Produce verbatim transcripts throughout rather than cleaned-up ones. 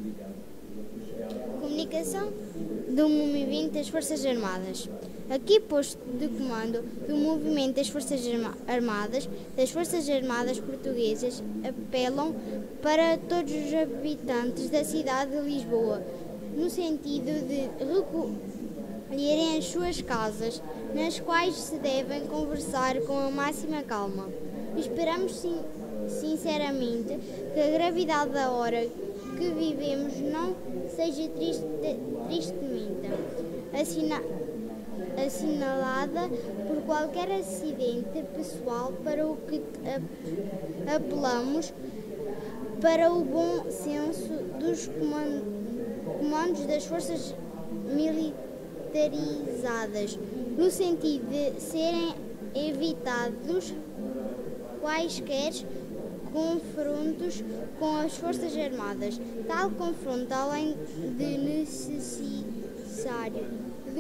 Comunicação do movimento das Forças Armadas. Aqui posto de comando do movimento das Forças Armadas, das Forças Armadas Portuguesas apelam para todos os habitantes da cidade de Lisboa, no sentido de recolherem as suas casas, nas quais se devem conversar com a máxima calma. Esperamos sin sinceramente que a gravidade da hora que vivemos não seja triste, tristemente assina assinalada por qualquer acidente pessoal, para o que apelamos para o bom senso dos comandos das forças militarizadas, no sentido de serem evitados quaisquer confrontos com as Forças Armadas. Tal confronto, além de necessário,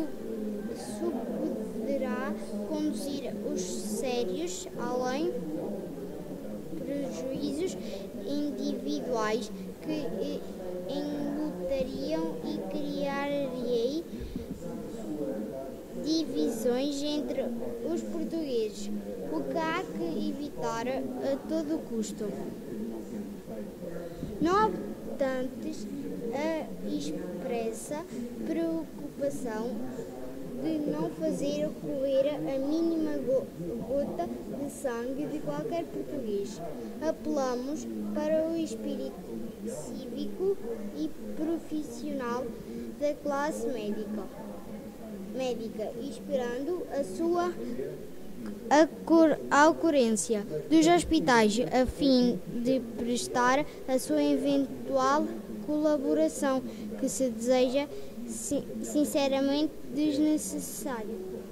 poderá conduzir os sérios, além prejuízos individuais que enlutariam e criaria divisões entre os portugueses, o que há que evitar a todo custo. Não obstante a expressa preocupação de não fazer correr a mínima gota de sangue de qualquer português, apelamos para o espírito cívico e profissional da classe médica, médica esperando a sua a ocorrência dos hospitais, a fim de prestar a sua eventual colaboração, que se deseja sinceramente desnecessário.